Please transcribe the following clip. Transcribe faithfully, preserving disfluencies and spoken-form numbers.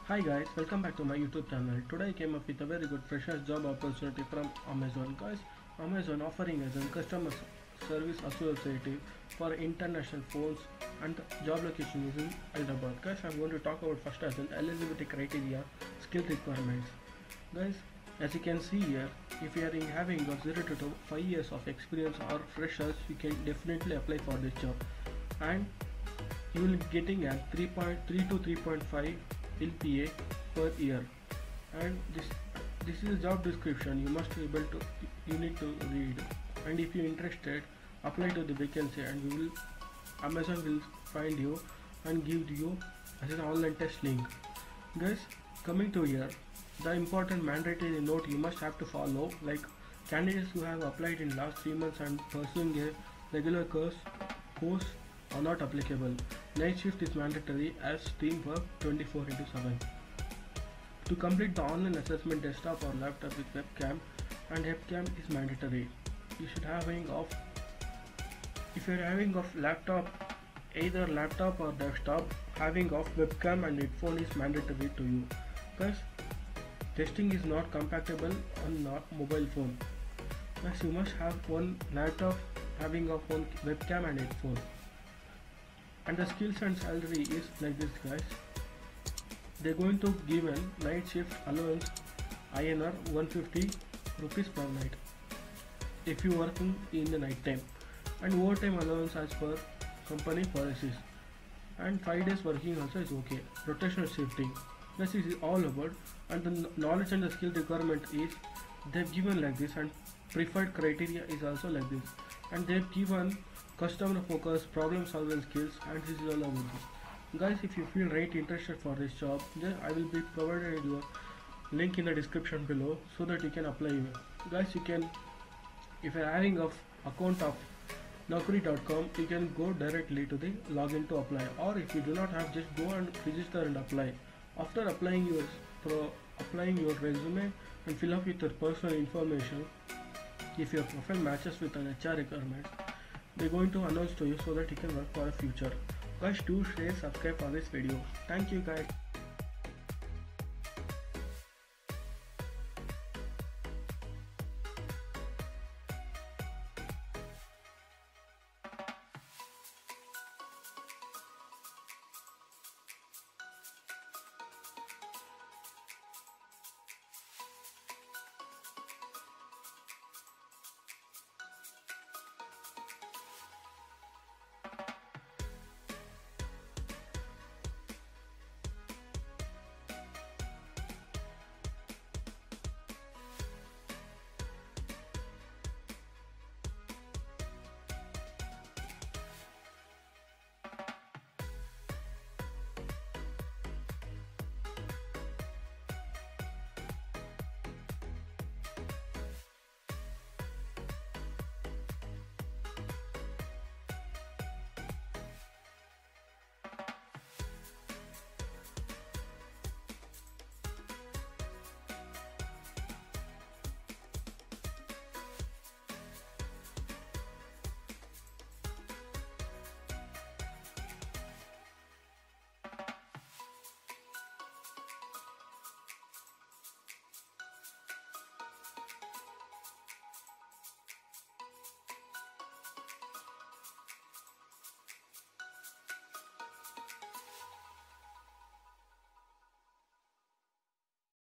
Hi guys, welcome back to my YouTube channel. Today I came up with a very good freshers job opportunity from Amazon. Guys, Amazon offering as a customer service associate for international phones and the job location is in Hyderabad. Guys, I'm going to talk about first as an eligibility criteria, skill requirements. Guys, as you can see here, if you are having a zero to five years of experience or freshers, you can definitely apply for this job. And you will be getting a three point three to three point five L P A per year, and this this is a job description. You must be able to you need to read, and if you're interested, apply to the vacancy, and we will Amazon will find you and give you as an online test link. Guys, coming to here, the important mandatory note you must have to follow, like candidates who have applied in last three months and pursuing a regular course course are not applicable. Night shift is mandatory as team work twenty-four into seven. To complete the online assessment, desktop or laptop with webcam and webcam is mandatory. You should having of if you are having of laptop, either laptop or desktop, having of webcam and headphone is mandatory to you. Because testing is not compatible on not mobile phone. Thus you must have one laptop having of one webcam and headphone. And the skills and salary is like this, guys. They're going to give a night shift allowance I N R one hundred fifty rupees per night if you working in the night time, and overtime allowance as per company policies, and five days working also is okay. Rotational shifting, this is all about. And the knowledge and the skill requirement is they've given like this, and preferred criteria is also like this, and they've given customer focus, problem solving skills, and this is all about this. Guys, if you feel right interested for this job, then I will be provided your link in the description below so that you can apply. Guys, you can, if you are having of account of Naukri dot com, you can go directly to the login to apply, or if you do not have, just go and register and apply. After applying your pro, applying your resume and fill up with your personal information, if your profile matches with an H R requirement, they're going to announce to you so that you can work for the future. Guys, do share, subscribe for this video. Thank you guys.